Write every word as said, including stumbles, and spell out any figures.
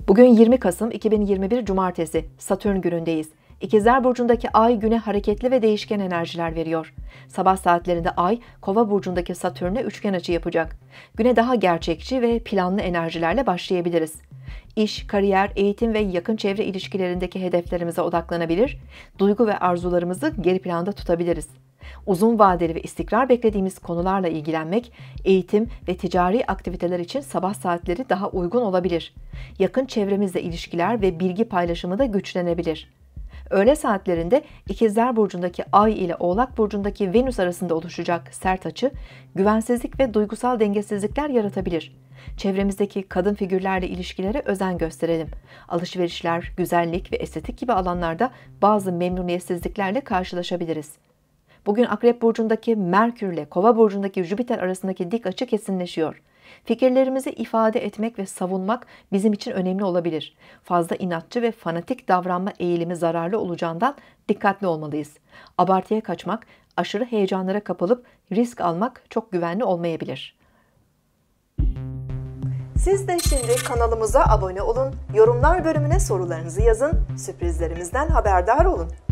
Bugün yirmi Kasım iki bin yirmi bir Cumartesi, Satürn günündeyiz. İkizler Burcu'ndaki Ay güne hareketli ve değişken enerjiler veriyor. Sabah saatlerinde Ay, Kova Burcu'ndaki Satürn'e üçgen açı yapacak. Güne daha gerçekçi ve planlı enerjilerle başlayabiliriz. İş, kariyer, eğitim ve yakın çevre ilişkilerindeki hedeflerimize odaklanabilir, duygu ve arzularımızı geri planda tutabiliriz. Uzun vadeli ve istikrar beklediğimiz konularla ilgilenmek, eğitim ve ticari aktiviteler için sabah saatleri daha uygun olabilir. Yakın çevremizle ilişkiler ve bilgi paylaşımı da güçlenebilir. Öğle saatlerinde İkizler Burcu'ndaki Ay ile Oğlak Burcu'ndaki Venüs arasında oluşacak sert açı, güvensizlik ve duygusal dengesizlikler yaratabilir. Çevremizdeki kadın figürlerle ilişkilere özen gösterelim. Alışverişler, güzellik ve estetik gibi alanlarda bazı memnuniyetsizliklerle karşılaşabiliriz. Bugün Akrep Burcu'ndaki Merkür ile Kova Burcu'ndaki Jüpiter arasındaki dik açı kesinleşiyor. Fikirlerimizi ifade etmek ve savunmak bizim için önemli olabilir. Fazla inatçı ve fanatik davranma eğilimi zararlı olacağından dikkatli olmalıyız. Abartıya kaçmak, aşırı heyecanlara kapılıp risk almak çok güvenli olmayabilir. Siz de şimdi kanalımıza abone olun, yorumlar bölümüne sorularınızı yazın, sürprizlerimizden haberdar olun.